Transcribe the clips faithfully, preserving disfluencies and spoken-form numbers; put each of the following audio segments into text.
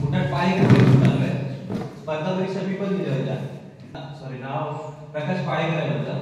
पोटात पाणी घेऊन चाललोय. स्पर्धा परीक्षा मी पण दिल्या होत्या. सॉरी, नाव प्रकाश पाळेकर होतं.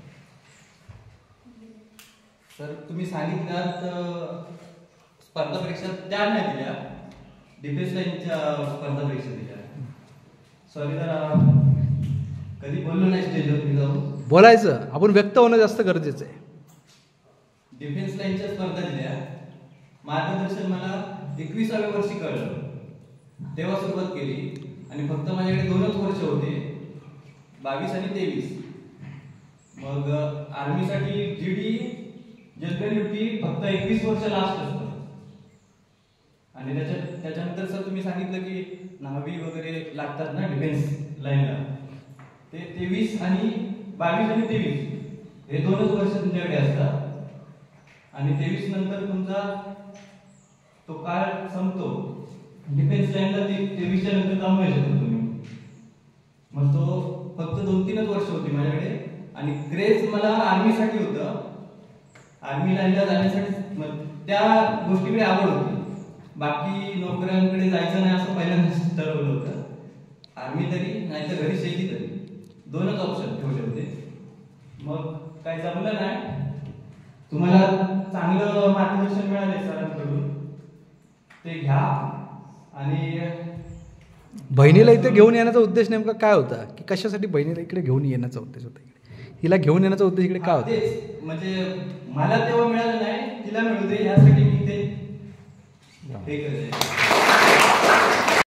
तर तुम्ही सांगितल्यात स्पर्धा परीक्षा त्या नाही दिल्या, डिफेन्स लाईनच्या स्पर्धा परीक्षा दिल्या. सॉरी जरा कधी बोललो नाही स्टेजवर मी जाऊन. बोलायचं, आपण व्यक्त होणं जास्त गरजेचं आहे. डिफेन्स लाईनच्या स्पर्धा दिल्या. मार्गदर्शन मला एकविसाव्या वर्षी कळलं, तेव्हा सुरुवात केली. आणि फक्त माझ्याकडे दोनच वर्ष होते, बावीस आणि तेवीस. मग आर्मीसाठी जी डी जनरल ड्युटी फक्त एकवीस वर्ष लास्ट असतं. आणि त्याच्या त्याच्यानंतर सर तुम्ही सांगितलं की न्हावी वगैरे लागतात ना डिफेन्स लाईनला, ते तेवीस आणि बावीस आणि तेवीस हे दोनच वर्ष तुमच्याकडे असतात. आणि तेवीस नंतर तुमचा तो काळ संपतो. डिफेन्स लाईनला ते तेवीसच्या नंतर जाऊन नाही शकतो तुम्ही. मग तो फक्त दोन तीनच वर्ष होती माझ्याकडे. आणि क्रेज मला आर्मीसाठी होतं, आर्मी लाईनला जाण्यासाठी. त्या गोष्टीकडे आवड होती. बाकी नोकऱ्यांकडे जायचं नाही असं पहिल्यांदाच ठरवलं होतं. आर्मी तरी नाही तर घरी शेती तरी, दोनच ऑप्शन ठेवले होते. मग काय जमलं नाही. तुम्हाला चांगलं मार्गदर्शन मिळाले सरांकडून, ते घ्या. आणि बहिणीला इथे घेऊन येण्याचा उद्देश नेमका काय होता, की कशासाठी बहिणीला इकडे घेऊन येण्याचा उद्देश होता, इकडे हिला घेऊन येण्याचा उद्देश इकडे काय होता? तेच म्हणजे मला तेव्हा मिळालं नाही, तिला मिळू दे यासाठी मी ते हे करते.